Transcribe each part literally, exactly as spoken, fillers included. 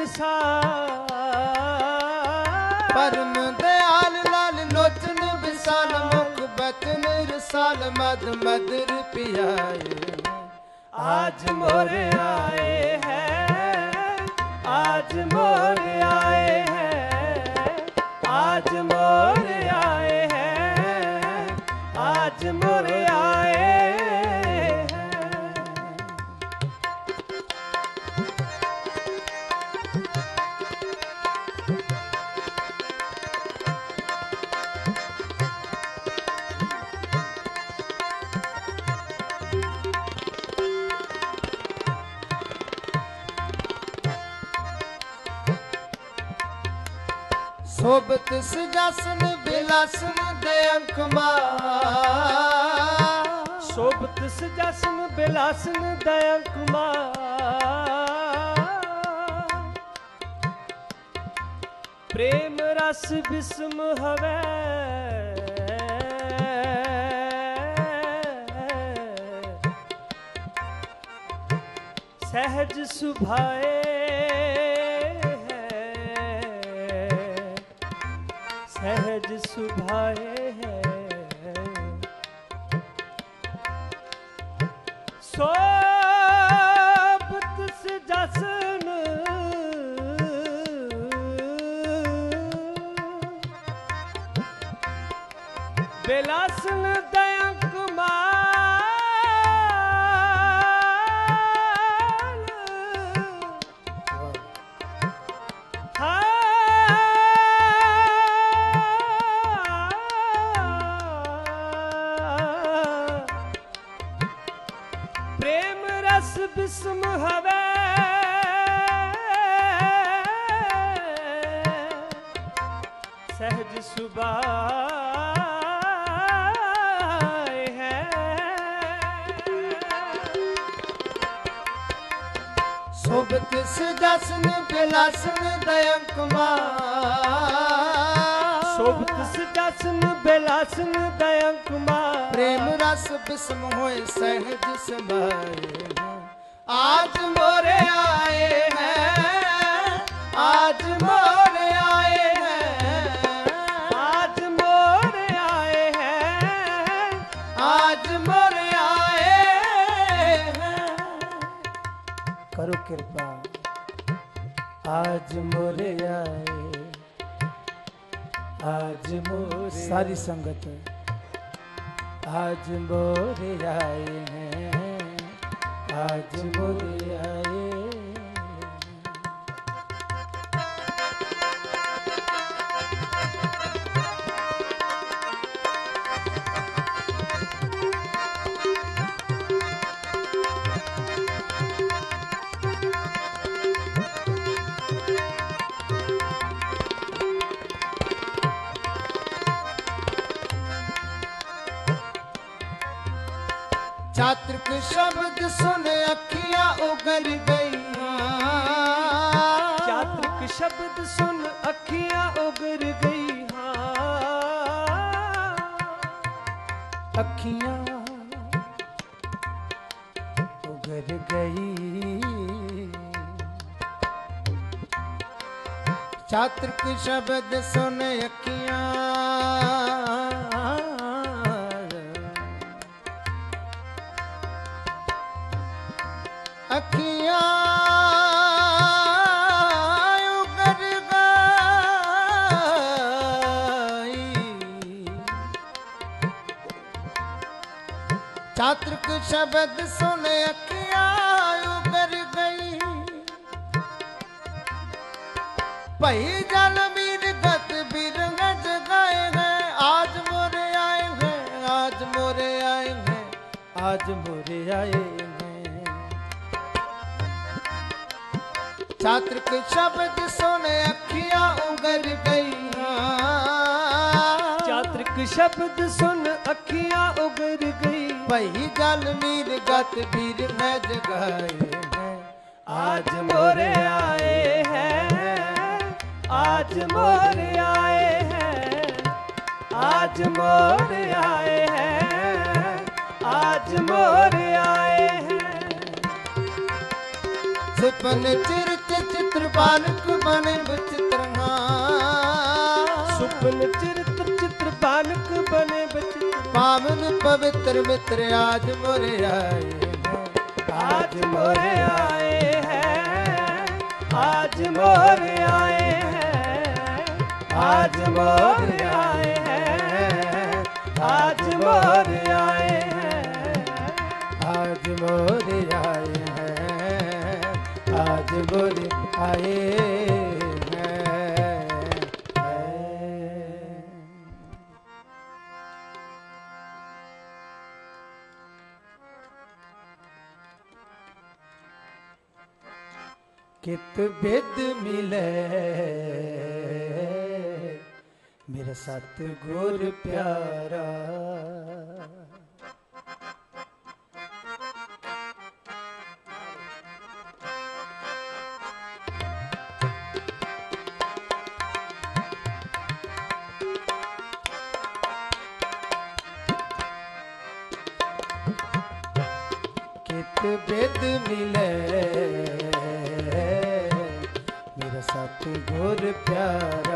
विशाल परम दयाल लाल लोचन विशाल मुख बचन रसाल मद मधुर पियाए आज मोरे आए हैं, आज मोरे आए हैं, आज मोरे आए हैं, आज मोरे आए हैं। शोभत सिंहासन बिलासन दयंक शोभत सिंहासन बिलासन दयंक प्रेम रस विस्म हवै सहज सुभाए सहज सुभाए हैं। सोबत सिंहासन बिलासन दयंक प्रेम रस विस्म हवै सहज सुभाए हैं। शोभत सिंहासन बिलासन दयंक शोभत सिंहासन बिलासन दयंक प्रेम रस विस्म होए सहज समाए आज मोरे आए हैं, आज मोरे आए हैं, आज मोरे आए हैं, आज मोरे आए हैं। करो कृपा आज मोरे आए, आज मोरे सारी संगत आज मोरे आए हैं, आज मोरे आए। चातुक शब्द सुन अखियां उगल गई, चातुक शब्द सुन अखियां उगर गई अखियां उगर गई। चातुक शब्द सुन अखियां अखियां उगर गई। चातुक शब्द सुन अखियां उगर गई। भई जल मीर गत बिरंग जगाए हैं, आज मोरे आए हैं, आज मोरे आए हैं, आज मोरे आए हैं। चातुक शब्द सुन अखियां उगर गई, चातुक शब्द सुन अखियां उगर गई। भई जल मीर गत बीर में जगाए हैं, आज मोरे आए हैं, आज मोरे आए हैं, आज मोरे आए हैं, आज मोरे आए हैं। सिपन चिरत चित्र बालक बने विचित्र नाम। सुपन चरित्र चित्र बालक बने विचित्र। पावन पवित्र मित्र आज मोरे आए हैं, आज मोरे आए हैं, आज मोरे आए हैं, आज मोरे आए हैं, आज मोरे आए हैं, आज मोरे आए हैं, आज मोरे आए हैं। कित बिद मिले मेरा सतगुर प्यारा। कित बिद मिले सतगुर प्यारा,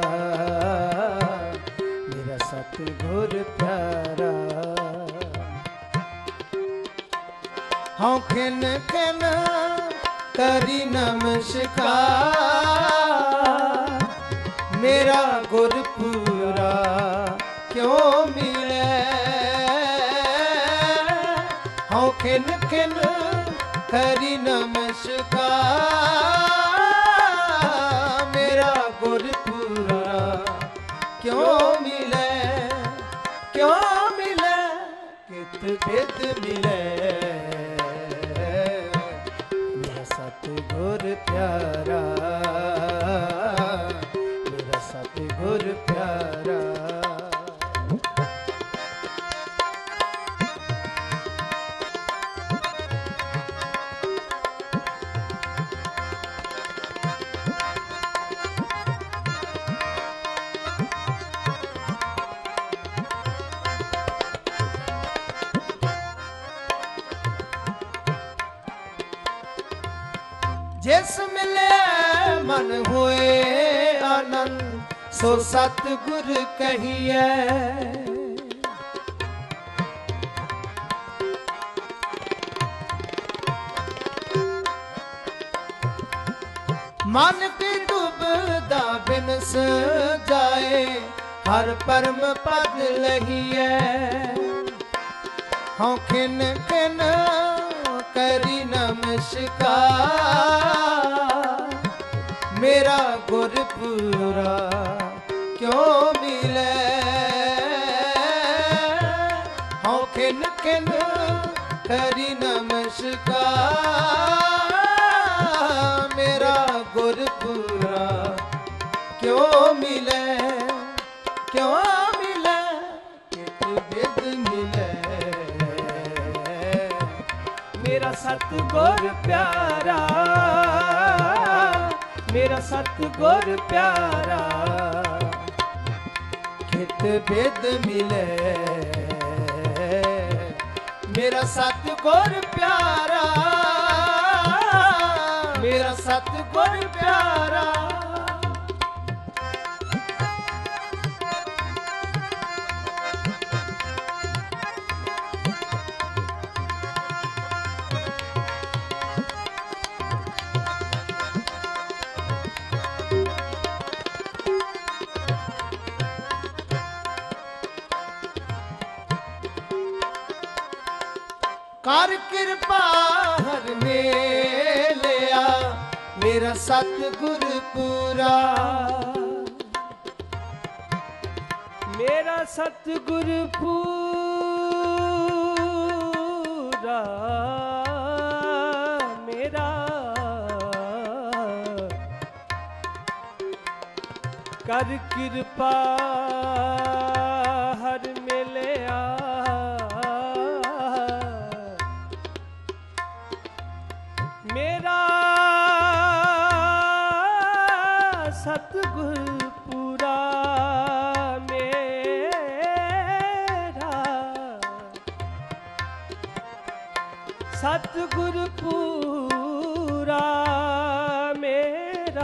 मेरा सतगुर प्यारा। हाँ खिन खिन करी नमस्कार, मेरा गुर पूरा क्यों मिले। हाँ खिन खिन करी नमस्कार, क्यों मिले क्यों मिले। कित बिद मिले मेरा सतगुर प्यारा, मेरा सतगुर प्यारा। जिस मिले मन हुए आनंद, सो सतगुर कहिए। मन की डूबदा बिनस जाए, हर परम पद लहिए। हाँ खिन खिन करी नमस्कार, मेरा गुर पूरा क्यों मिले। हाँ खिन खिन करी नमस्कार, मेरा गुर पूरा क्यों मिले क्यों मिले। कित बिद मिले मेरा सतगुर प्यारा, मेरा सतगुर प्यारा। कित बिद मिले मेरा सतगुर प्यारा, मेरा सतगुर प्यारा। कर कृपा हर मेलिया मेरा सतगुर पूरा, मेरा सतगुर पूरा। मेरा कर कृपा हर मिलिया, मेरा सतगुर पूरा। मेरा सतगुर पूरा। मेरा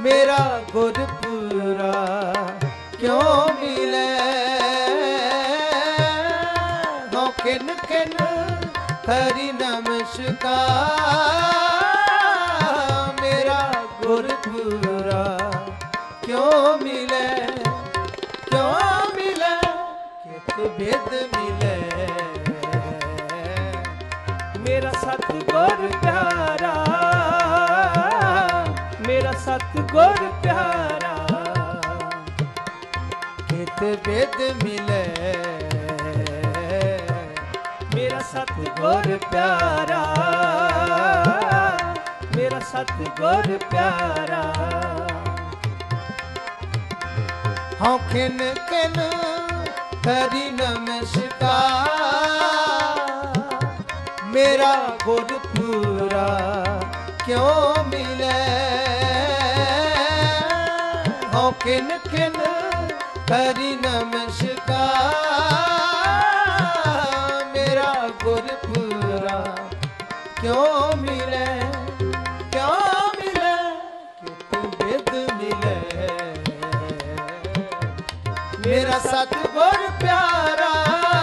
मेरा गुरपुरा क्यों मिले हो किन किन हरि नमस्कार मेरा गुरपुरा क्यों मिले क्यों मिले कित भेद मिले मेरा सतगुर प्यारा मेरा सतगुर प्यारा कित भेद मिले मेरा सतगुर प्यारा मेरा सतगुर प्यारा हाँ किन किन हरि नमस्कार मेरा गुरपुरा क्यों मिले हाँ किन किन हरि नमस्कार मेरा गुरपुरा क्यों मिले क्यों मिले कित भेद मिले मेरा सतगुर प्यारा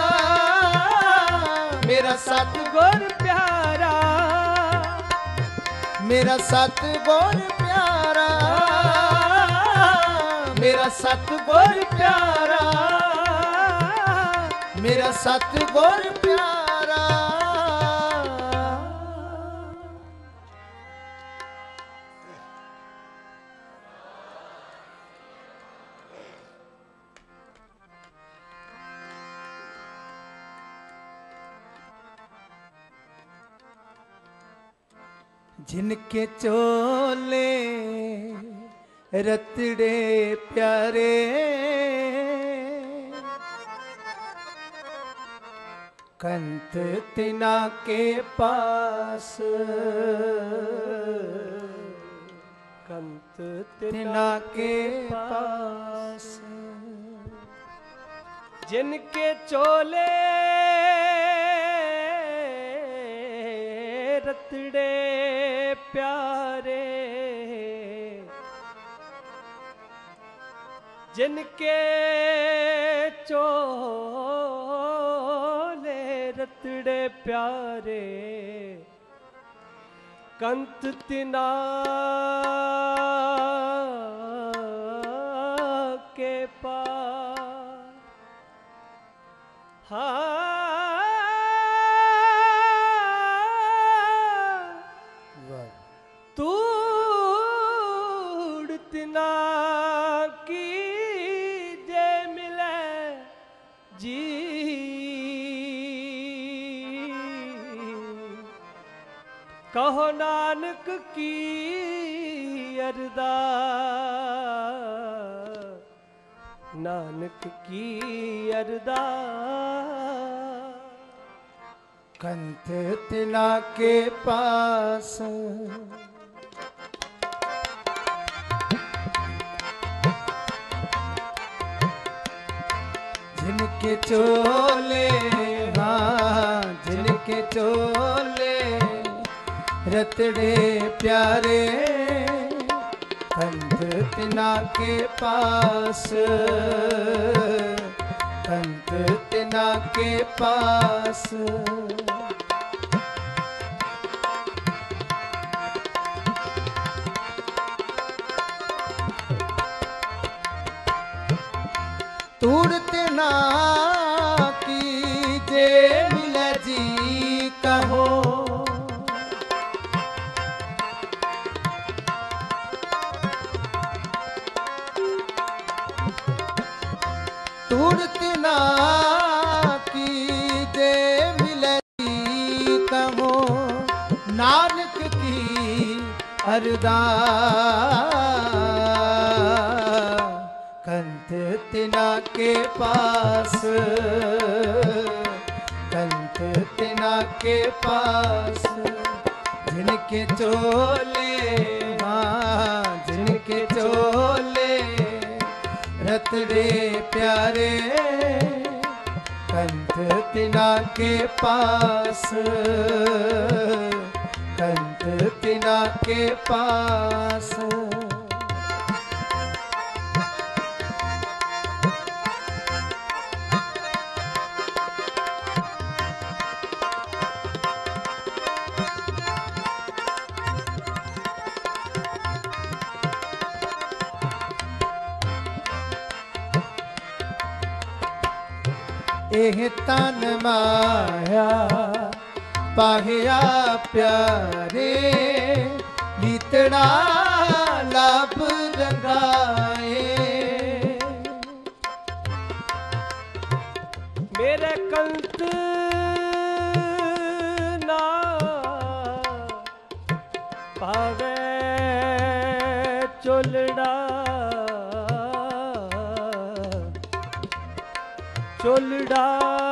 मेरा सतगुर प्यारा मेरा सतगुर प्यारा मेरा सतगुर प्यारा मेरा सतगुर प्यारा जिनके चोले रतड़े प्यारे कंत तिना के पास कंत तिना के पास जिनके चोले रतड़े प्यारे जिनके चोले रतड़े प्यारे कंत तिना के पास हाँ तूड़ तिना की जे मिले जी कहो नानक की अरदास नानक की अरदास कंत तिना के पास जिनके चोले हाँ जिनके चोले रतड़े प्यारे कंत तिना के पास कंत तिना के पास तूड़ते ना की जे मिले जी कहो तूड़ते ना की जे मिले जी कहो नानक की अरदास कंत तिना के पास कंत तिना के पास जिनके चोले हाँ जिनके चोले रतड़े प्यारे कंत तिना के पास कंत तिना के पास एह तन माया पाहिया प्यारे लीतड़ा लाभ रंगाए मेरे कंत ना पावे चोलड़ा चोलड़ा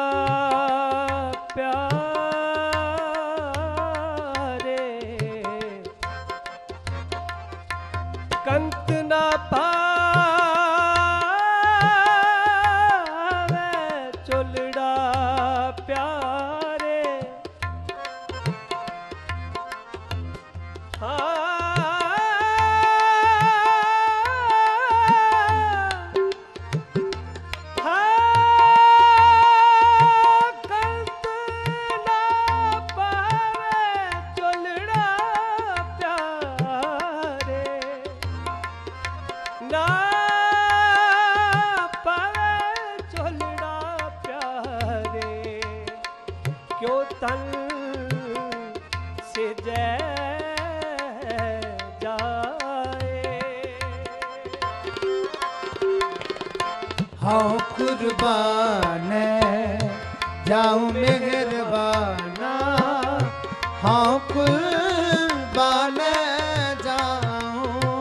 प्यारे कंत ना पावे चोलड़ा प्यारे हाँ क्यों तन से जाए हाँ कुर्बान जाऊं मेहरबाना हाँ कुर्बान जाऊं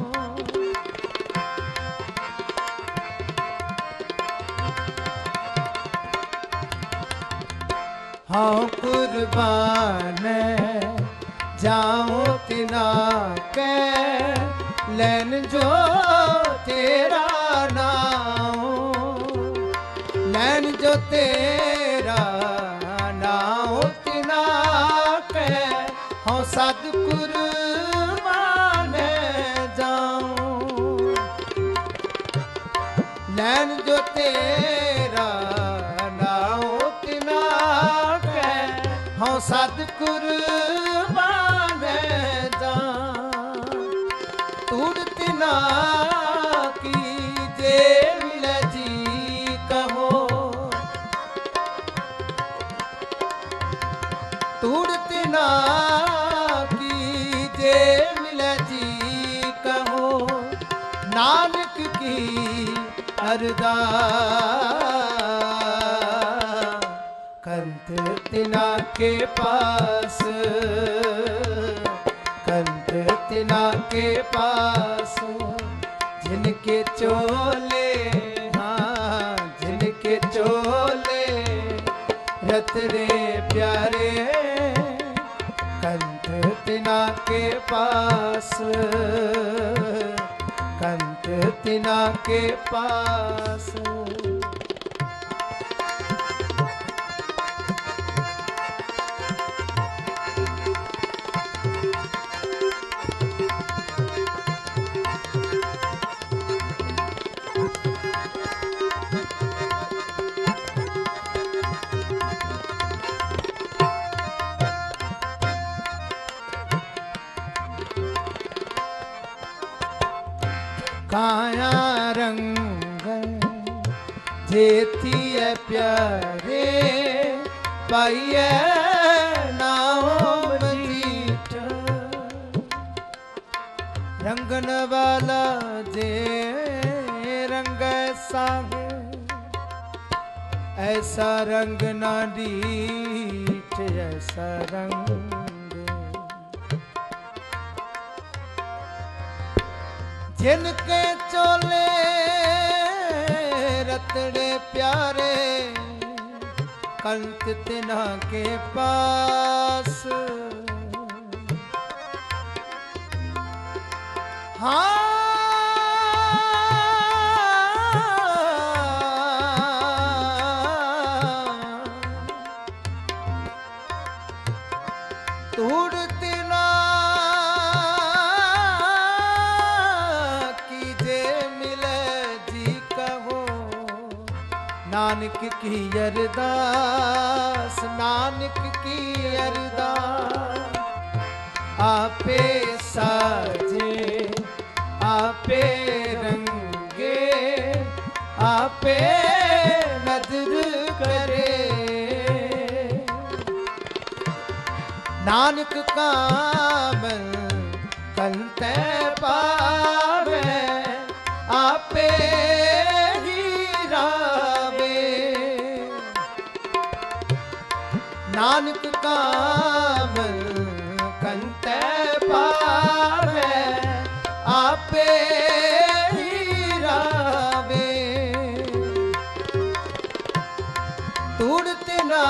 हाँ कुर्बान जाऊं तिना के लैन जो तेरा नाम लैन जो तेरा नाम तिना के हाँ सद कुर्बान जाऊं लैन जो तेरा हाँ सद कुर्बान जा तुड़त ना की जे मिल जी कहो तुड़त ना की जे मिल जी कहो नानक की अरदास कंत तिना के पास कंत तिना के पास जिनके चोले हाँ जिनके चोले रतरे प्यारे कंत तिना के पास कंत तिना के पास काया रंग जेती है प्यारे पाइए नाम जीठ रंगन वाला जे रंग साहे ऐसा रंग ना डीठ ऐसा रंग जिनके चोले रतड़े प्यारे कंत तिना के पास हाँ तुड़ती ना नानक की अरदास नानक की अरदास आपे साजे आपे रंगे आपे नजर नानक कामल कंते पावे आपे ही रावे। नानक कामल कंते पावे आपे ही रावे। तूड़ते ना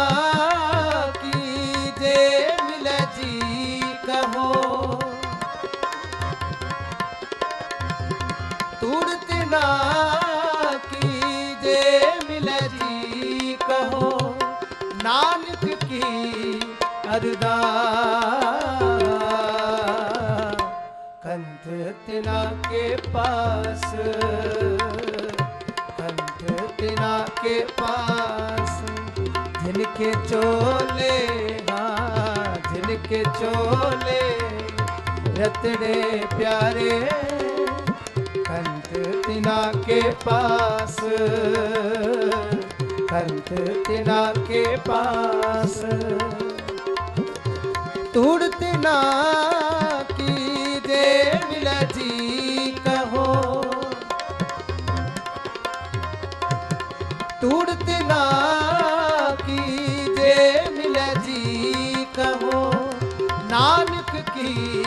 कीजे मिले जी कहो, तूड़ते ना कीजे मिले जी कहो। नानक की अरदास कंठ तिना के पास, कंठ तिना के पास। जिनके चोले हाँ जिनके चोले रतड़े प्यारे, कंठ तिना के पास, कंठ तिना के पास। तूड़ते ना की दे मिला जी कहो, तूड़ते ना की दे मिला जी कहो। नानक की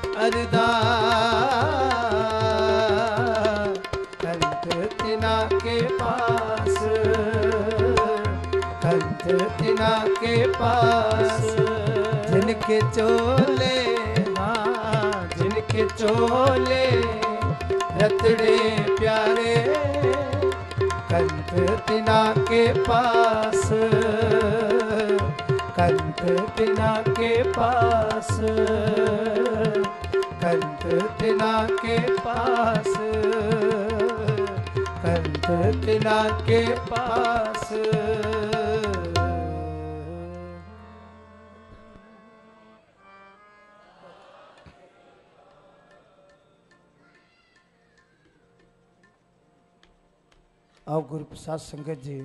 अरदास कंठ तिना के पास, कंठ तिना के पास। जिनके चोले हाँ जिनके चोले रतड़े प्यारे, कंठ तिना के पास, कंठ तिना के पास, कंठ तिना के पास, कंठ तिना के पास। आओ गुरु प्रसाद संगत जी,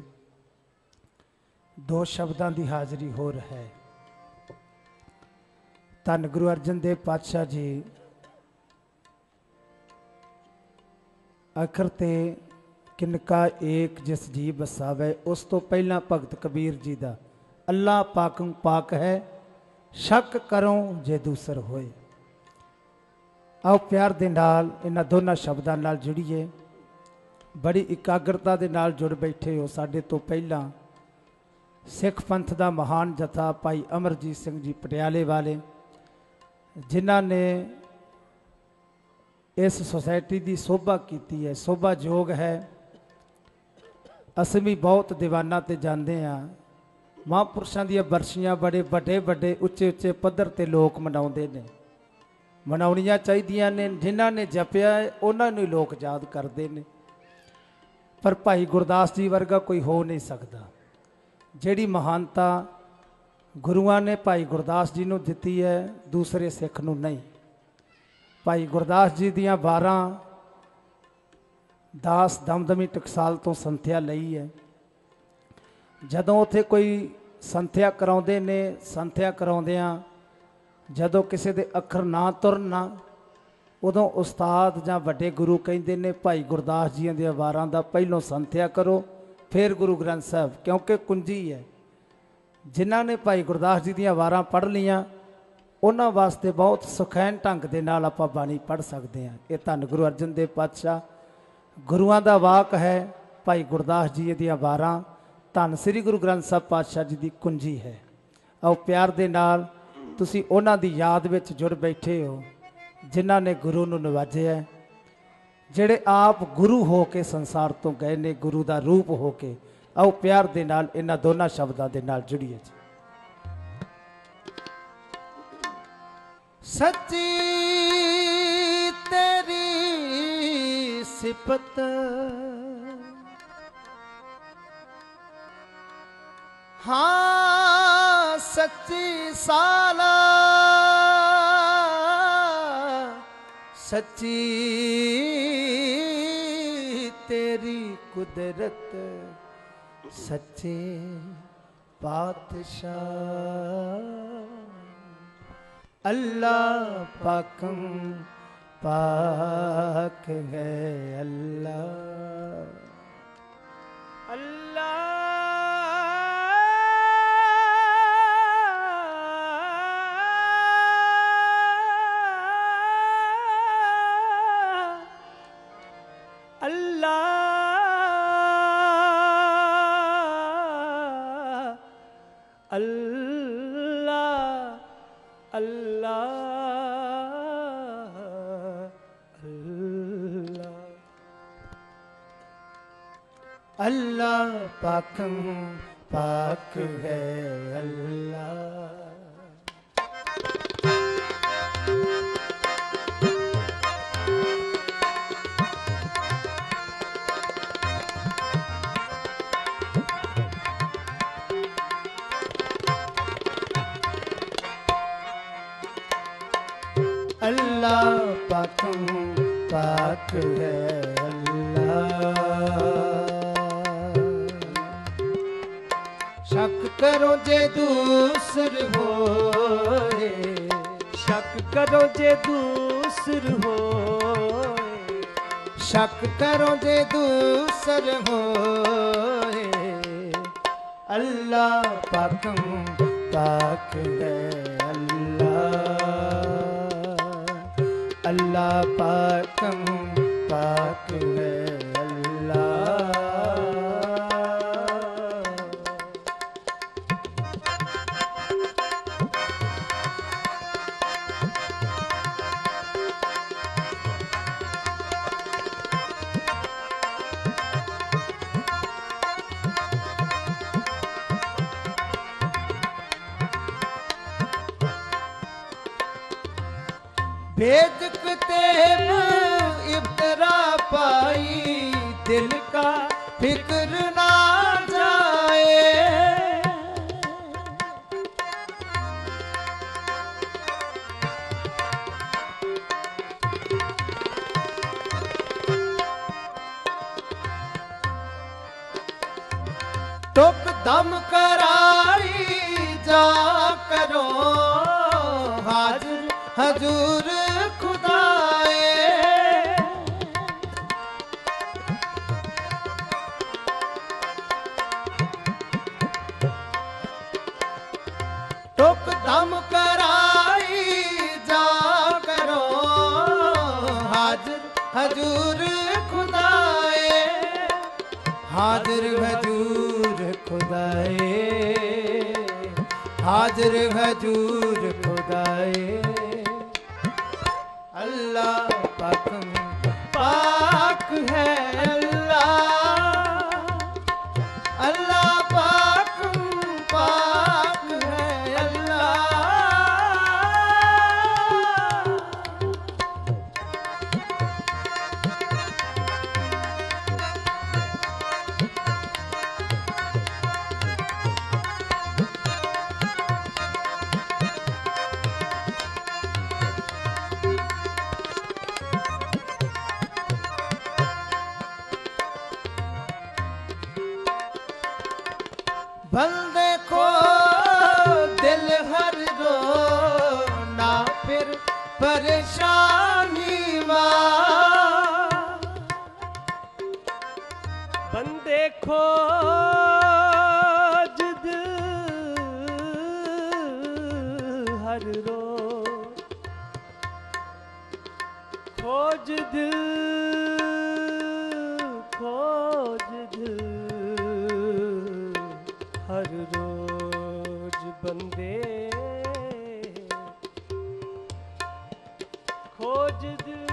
दो शब्दों की हाज़री हो रहा है। धन गुरु अर्जन देव पातशाह जी अखर ते किनका एक जिस जी बसावे, उस तो पहला भगत कबीर जी का अल्लाह पाकम पाक है, शक करो जे दूसर होए। आओ प्यार दे नाल इन्हां दोनों शब्दों नाल जुड़िए। बड़ी इकाग्रता दे नाल जुड़ बैठे हो। साडे तो पहला सिख पंथ का महान जथा भाई अमरजीत सिंह जी पटियाले वाले, जिन्हां ने इस सोसाइटी की शोभा की है, शोभा योग है। असीं भी बहुत दीवाना ते जाते हैं। महापुरुषों दी बरसियां बड़े बड़े बड़े उच्चे उच्चे पद्धर ते लोग मनाउंदे ने, मनाउणियां चाहीदियां ने। जिन्हां ने जपिया उन्हां नूं लोग याद करते हैं, पर भाई गुरदास जी वर्गा कोई हो नहीं सकता। जिहड़ी महानता गुरुआं ने भाई गुरदास जी नूं दित्ती है, दूसरे सिख नूं नहीं। भाई गुरदास जी दियां बारह दास दमदमी टकसाल तो संथਿਆ लई है। जदों उत्थे कोई संथਿਆ कराउंदे ने, संथਿਆ कराउंदियां जदों किसी दे अखर ना तुरन ना, उदों उस्ताद जां वड्डे गुरु कहिंदे ने भाई गुरदास जी दी वारां दा पहलों संथਿਆ करो, फिर गुरु ग्रंथ साहब, क्योंकि कुंजी है। जिन्हां ने भाई गुरदास जी दी वारां पढ़ लियां उन्हां वास्ते बहुत सुखैन ढंग दे नाल आपां बाणी पढ़ सकते हैं। ये धन गुरु अर्जन देव पातशाह गुरुआं दा वाक है। भाई गुरदास जी दी वारां धन श्री गुरु ग्रंथ साहब पातशाह जी की कुंजी है। आओ प्यार दे नाल तुसीं उन्हां दी याद विच जुड़ बैठे हो, जिन्हां ने गुरु नूं नवाजिया, जिहड़े आप गुरु हो के संसार तो गए ने, गुरु का रूप हो के। आओ प्यार दे नाल इन्हां दोनों शब्दों के नाल जुड़िए। सच्ची तेरी सिफत हाँ सच्ची साला, सच्ची तेरी कुदरत, सच्चे पातशाह। अल्लाह पाकम पाक है अल्लाह। अल्लाह अल्लाह अल्लाह अल्लाह अल्लाह पाकम पाक है अल्लाह। अल्लाह पाकम पाक है अल्लाह। शक करो जे दूसर होए, शक करो जे दूसर होए, शक करो जे दूसर होए। अल्लाह पाकम पाक है अल्लाह। अल्लाह पाकम पाक है अल्लाह। भेद कितेब इब्तरा पाई, दिल का फिक्र ना जाए। टुक दम करारी जा करो हाजिर हजूर खुदाए। टुक दम कराई जा करो हाजिर हजूर खुदाए। हाजिर हजूर खुदाए, हाजिर हजूर खुदाए। अल्लाह पाकम पाक है अल्लाह। अल्लाह पाकम पाक है अल्लाह। बंदे को दिल हर रो ना फिर परेशानी मां। बंदे खोज दिल हर रो, खोज दिल खोज दिल हर रोज बंदे खोज दिल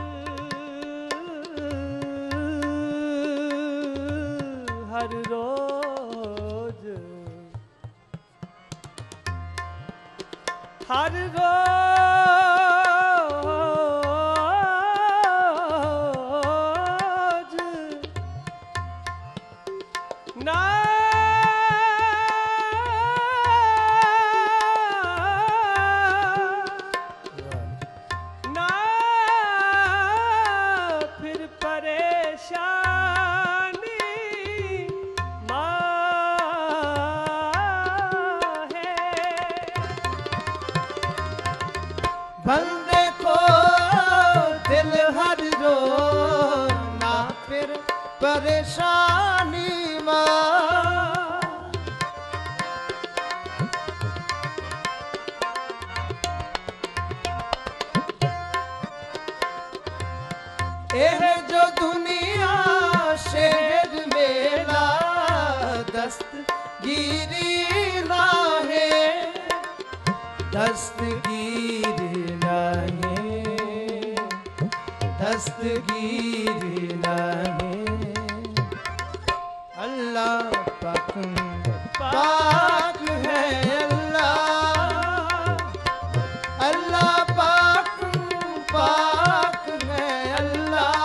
हर रोज हर रोज ना परेशानी मां एह जो दुनिया शहर मेला दस्तगीरी लाहे दस्तगीरी लाहे दस्तगीरी लाहे अल्लाह पाक पाक है अल्लाह अल्लाह पाक पाक है अल्लाह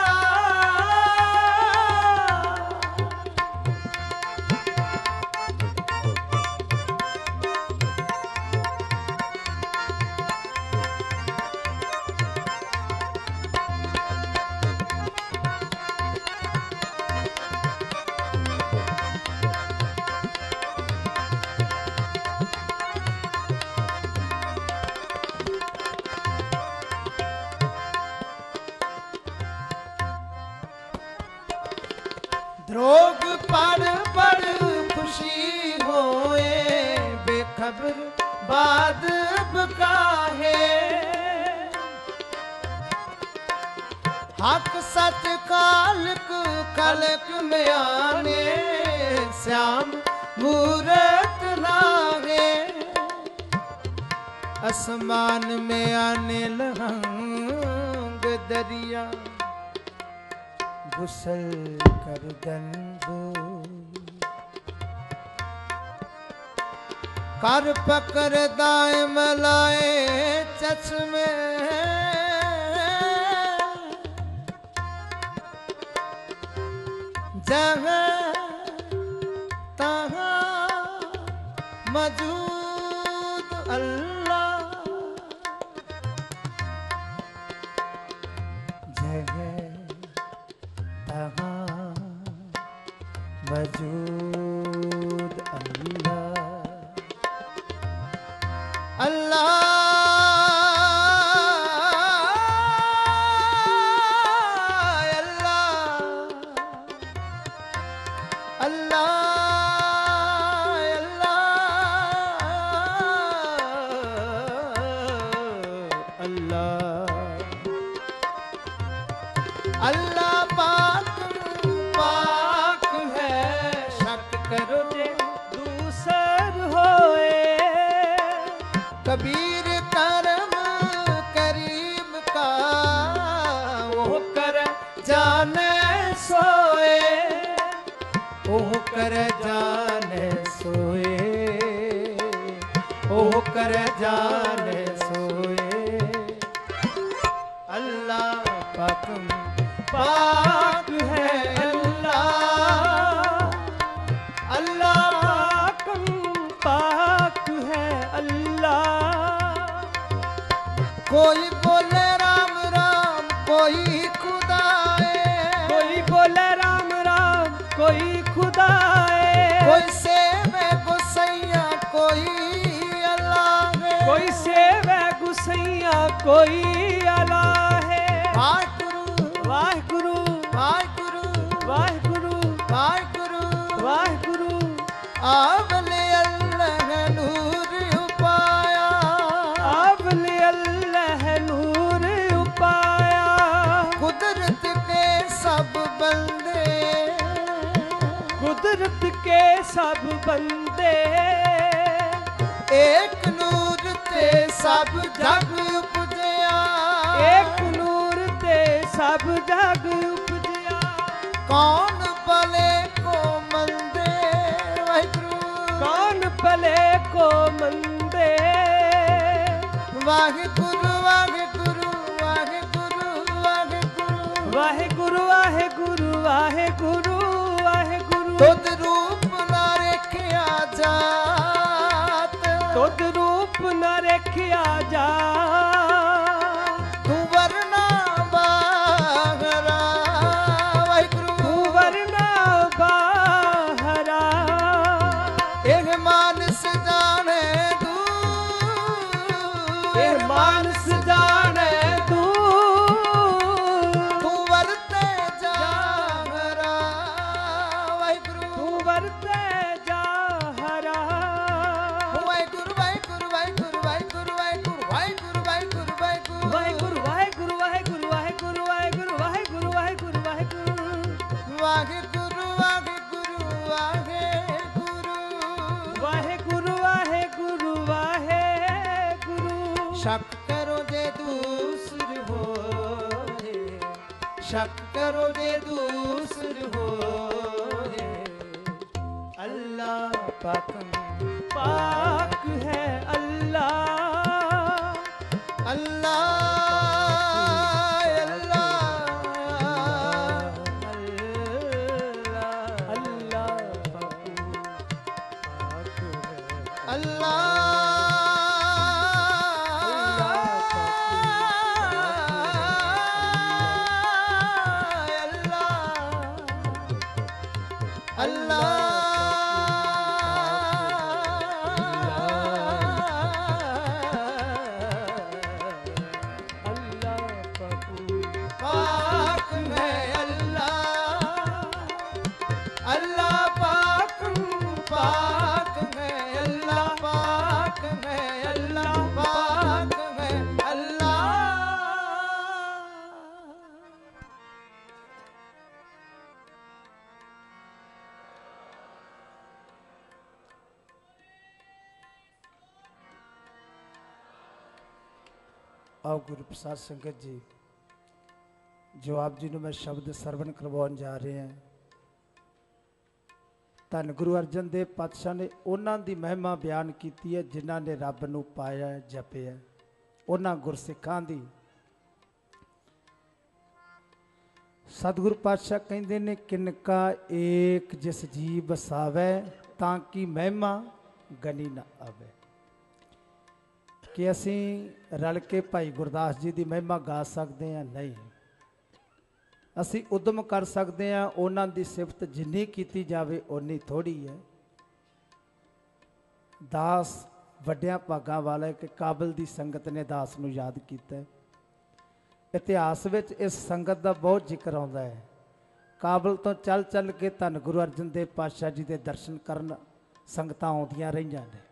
द्रोग पढ़ पढ़ खुशी होए बेखबर बाद बकाहे हक सच कालक कलक में आने श्याम मूरत लागे आसमान में आने लहंग दरिया गुसल कर गंदो कर पकड़ दाए मलाए चश्मे जहाँ तहाँ मौजूद अल्लाह जगह मौजूद अल्लाह अल्लाह अल्लाह अल्लाह अल्लाह अल्लाह पाक पाक है शक करो जे दूसर होए कबीर करम करीम का वो कर जाने सोए वो कर जाने सोए वो कर जाने सोए अल्लाह पाक पाक है अल्लाह अल्लाह पाक पाक है अल्लाह कोई बोले राम राम कोई खुदाए कोई बोले राम राम कोई खुदाए कोई सेवे गुसैया कोई अल्लाह है कोई सेवे गुसैया कोई अल्लाह है वाहिगुरु वाहिगुरु वाहिगुरु वाहिगुरु वाहिगुरु वाहिगुरु आवले अल्लाह नूर उपाया आवले अल्लाह नूर उपाया कुदरत के सब बंदे कुदरत के सब बंदे एक नूर ते सब जग उपजया एक नूर ते सब जग उपजया कौन भले को मंदे वाहिगुरु कौन भले को मंदे वाहिगुरु वाहिगुरु वाहिगुरु वाहिगुरु वाहिगुरु वाहिगुरु वाहिगुरु वाहिगुरु तुद रूप ना रेखिया जात तुद रूप न रेखिया जा तू वरना बाहरा वाहिगुरु तू वरना बाहरा एक मानस जाने तू ए मान शक करो जे दूसर हो, शक करो जे दूसर हो, अल्लाह पाक पाक है अल्लाह, अल्लाह आओ गुरु प्रसाद संगत जी, जो आप जी मैं शब्द सरवण करवाने जा रहे हैं, धन गुरु अर्जन देव पातशाह ने उन्हों की महिमा बयान की है जिन्हों ने रब नूं पाया जपिया, उन्होंने गुरसिखां दी। सतगुरु पातशाह कहते ने किनका एक जिस जी बसावै ताकि महिमा गनी न आवे, कि असी रल के भाई गुरदास जी की महिमा गा सकते हैं? नहीं। असी उद्यम कर सकते हैं, उन्हों की सिफत जिन्नी की जाए उन्नी थोड़ी है। दास वड्डिया भागां वाला कि काबल की संगत ने दास नूं याद किया। इतिहास विच इस संगत का बहुत जिक्र आता है। काबल तो चल चल के धन गुरु अर्जन देव पातशाह जी के दर्शन करन संगतां आउंदियां रहियां ने।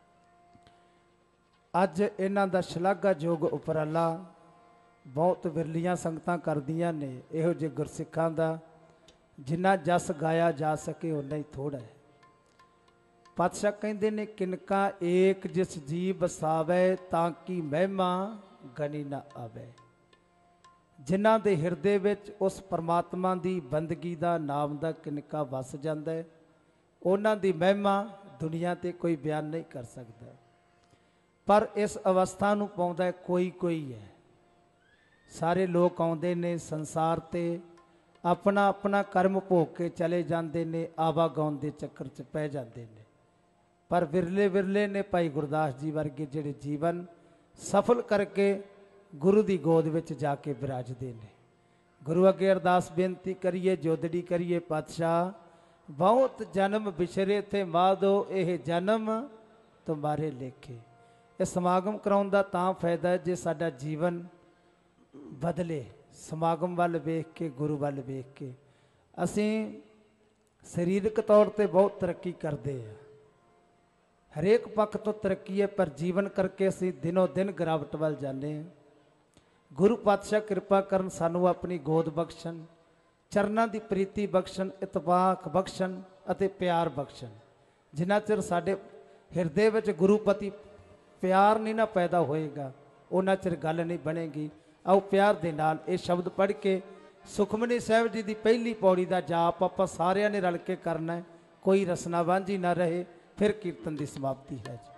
अज इन्हां दा शलाघायोग उपराला बहुत विरलियां संगतां करदियां ने। इहो जे गुरसिखां दा जिन्ना जस गाया जा सके उन्ना ही थोड़ा है। पातशाह कहंदे ने किनका एक जिस जी बसावे ताकि महिमा गनी न आवे। जिन्हां दे हिरदे विच उस परमात्मा दी बंदगी दा नाम दा किनका वस जांदा है, उन्हां दी महिमा दुनिया ते कोई बयान नहीं कर सकता। पर इस अवस्था नूं पाउंदा कोई कोई है। सारे लोग आउंदे ने संसार ते अपना अपना कर्म भोग के चले जाते ने, आवागौन के चक्कर च पै जाते ने। पर विरले विरले ने भाई गुरदास जी वर्गे जिहड़े जीवन सफल करके गुरु की गोद विच जाके विराजते ने। गुरु अगे अरदास बेनती करिए, जोदड़ी करिए, पातशाह बहुत जन्म बिछरे थे माधो, यह जन्म तुम्हारे लेखे। यह समागम कराउण दा तां फायदा है जे साडा जीवन बदले, समागम वाल वेख के, गुरु वाल वेख के। असीं शरीरक तौर पर बहुत तरक्की करते हैं, हरेक पक्ष तो तरक्की है, पर जीवन करके असीं दिनों दिन गिरावट वाल जाने हैं। गुरु पातशाह कृपा करन, सानू अपनी गोद बख्शण, चरनां दी प्रीति बख्शण, इतफाक बख्शण अते प्यार बख्शण। जिन्ना चिर साडे हिरदे विच गुरुपति प्यार नहीं ना पैदा होएगा, उन्ना चिर गल नहीं बनेगी। आओ प्यार दे नाल ये शब्द पढ़ के सुखमनी साहिब जी की पहली पौड़ी का जाप आपां सारिਆਂ ने रल के करना है, कोई रसना वांझी ना रहे, फिर कीर्तन की समाप्ति है जी।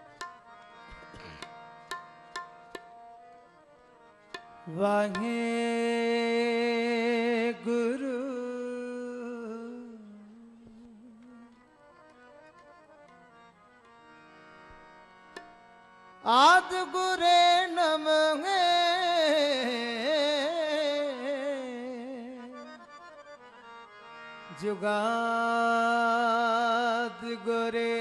वाहे गुरु आद गुरे नमः जुगाद गुरे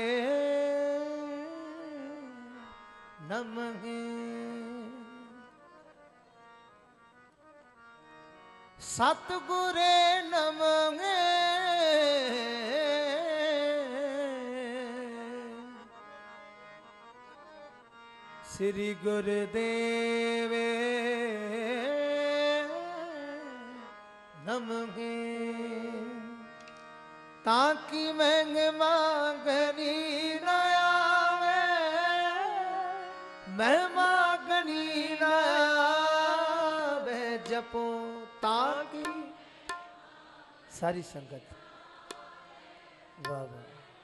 नमः सतगुरे नमः श्री गुरुदेव नमः। ताकि महिमा गनी न आवे, महिमा गनी सारी संगत वाह वाह।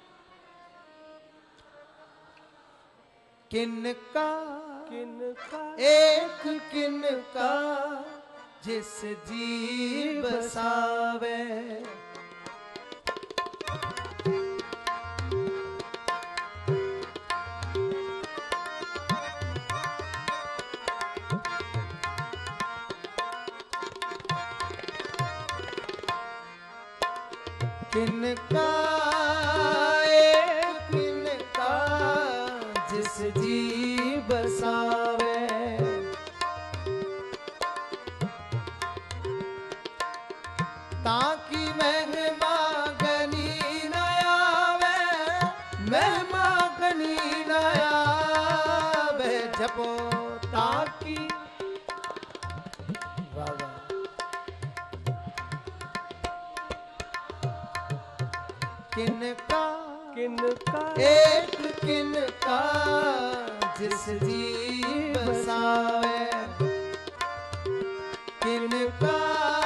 किनका किनका एक किनका जिस जी बसावे, किनका एक किनका जिस जी बसावे, ताकि महिमा गनी न आवे, महिमा गनी न आवे, जपो ताकि वाह वाह। किनका किनका एक किनका जिस जी बसावे, किनका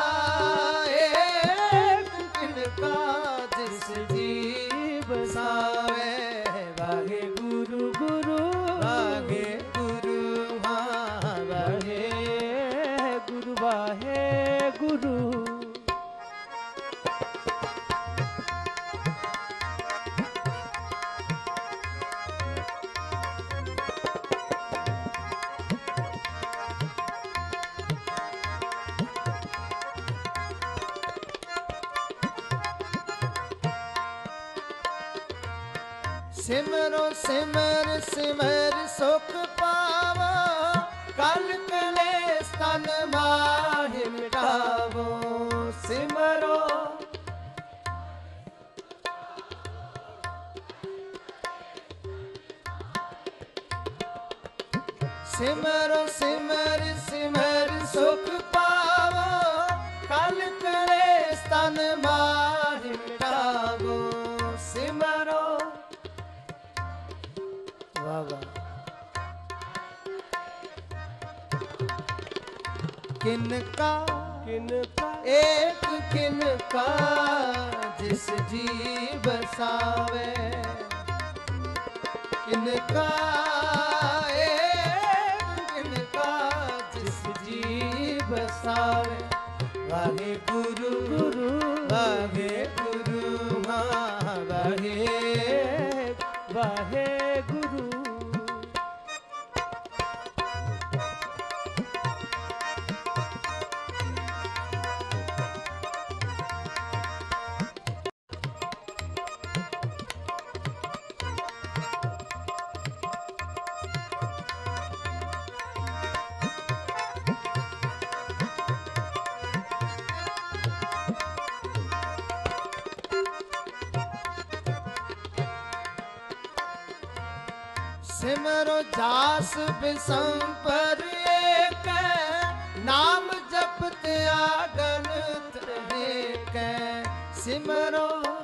एक किनका जिस जी बसावे, वाहे गुरु गुरु वाहे गुरु हाँ वाहे गुरु वाहे गुरु। सिमरो सिमर सिमर सुख पावो, कल कलेश तन माहि मिटावो, सिमरो सिमरो सिमर सिमर सुख पावो, कल कलेश तन माहि मिटावो, सिमरो वाह वाह। किनका किनका एक किनका जिस जी बसावे, किनका एक किनका जिस जी बसावे, वाहे गुरु गुरु वाहे गुरु हाँ वाहे वाहे गुरु। सिमरो जास बिसंपर एक, नाम जपत आगन एक, सिमरो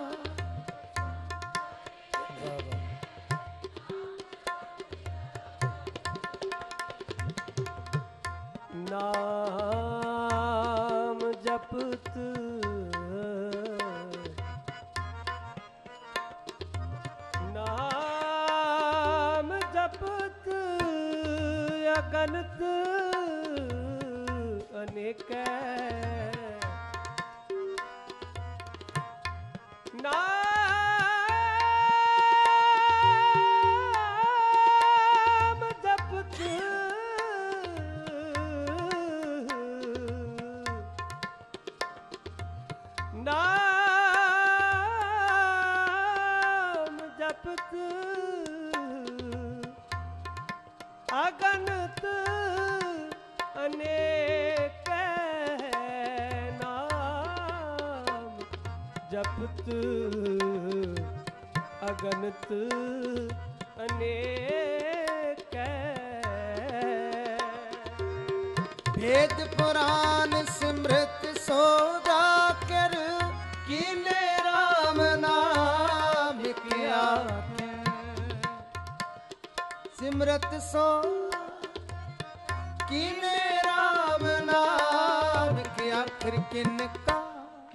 नाम जपत नाम जपत अगनत अनेक, नाम जपत नाम जपत अगनत अनेक, नाम जपत अगनत अनेक। वेद पुराण सिमृत सोदा कर, कीने राम नाम किया, सिमरत सो कीने राम नाम किया, फिर किनका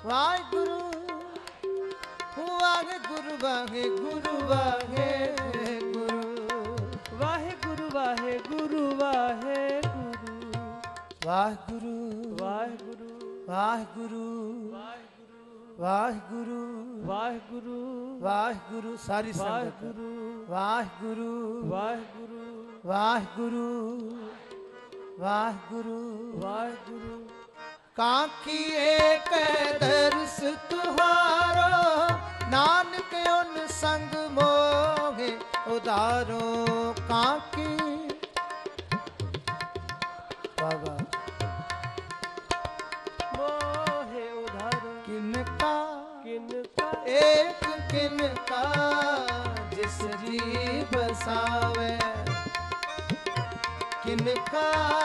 वाहिगुरु वाहिगुरु वाहिगुरु वाहिगुरु वाहिगुरु वाहिगुरु वाहिगुरु वाहिगुरु वाहिगुरु वाहिगुरु वाहिगुरु वाहिगुरु सारी संगत वाहिगुरु वाहिगुरु वाहिगुरु वाहिगुरु वाहिगुरु काकी एक दर्श तुहारो नानक उन संग मोहे उदारो काकी बाबा मोहे उधारो किनका किनका एक किनका जिस जी बसावे किनका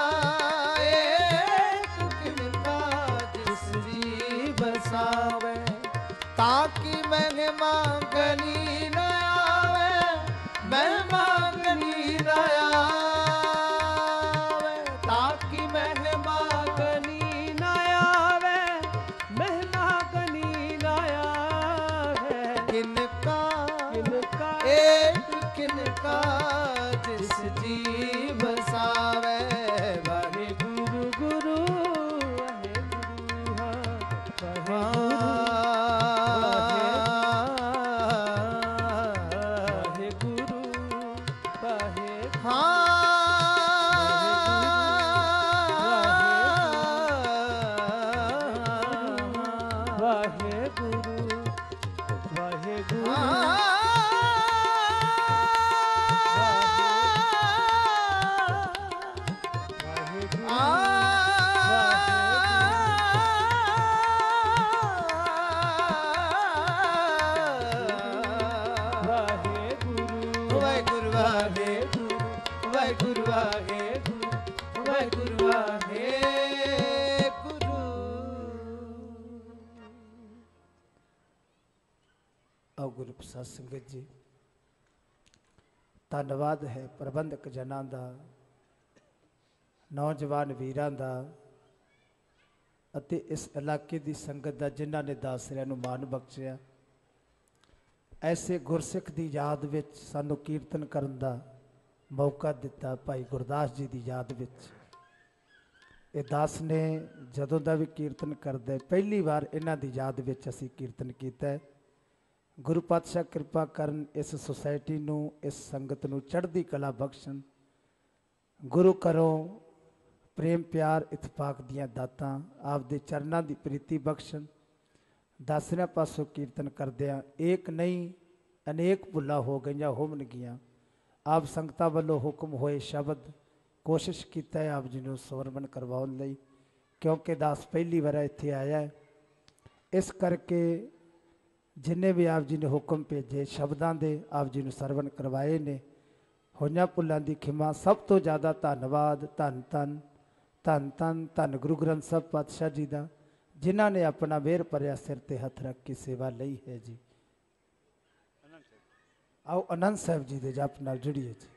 एक किनका जिस जी बसावे ताकि मैं मांगनी न आवे मैं मांगनी न आवे ताकि मैं मांगनी न आवे महना गनी न आवे किनका किनका एक किनका जिस जी बसावे वाहिगुरु गुरु वाहिगुरु हाँ वाहिगुरु वाहिगुरु वाहिगुरु वाहिगुरु वाहिगुरु वाहिगुरु वाहिगुरु वाहिगुरु वाहिगुरु वाहिगुरु। आओ गुरु प्रसाद संगत जी धन्यवाद है प्रबंधक जनां दा नौजवान वीरां दा ਅਤੇ इस इलाके की संगत का जिन्हों ने दासरियां नूं माण बख्शिया ऐसे गुरसिख की याद विच सानू कीर्तन करन दा मौका दिता भाई गुरदास जी की याद विच ये दास ने जदों दा भी कीर्तन करदे पहली बार इन्हां दी याद विच असीं कीर्तन कीता है। गुरु पातशाह कृपा करन इस सोसाइटी नूं इस संगत नूं चढ़दी कला बख्शण गुरु करों प्रेम प्यार इतफाक दियां दातां आपदे चरनां दी प्रीति बख्शण दासरियां पासों कीर्तन करदियां एक नहीं अनेक भुल्लां हो गईयां होवणगीयां आप संगतां वल्लों हुक्म होए शब्द कोशिश कीता है आप जी नूं सुरमन करवाउण लई क्योंकि दास पहली बार इत्थे आया है इस करके जिन्हें भी आप जी ने हुक्म भेजे शब्दां दे आप जी नूं सरवण करवाए ने होइयां भुल्लां दी खिमा सब तो ज़्यादा धन्नवाद धन धन धन धन धन गुरु ग्रंथ साहिब पातशाह जी का जिन्हों ने अपना मेहर भरिया सिर ते हथ रख के सेवा लई है जी। आओ आनंद साहब जी दे जप नाल जुड़िए जी।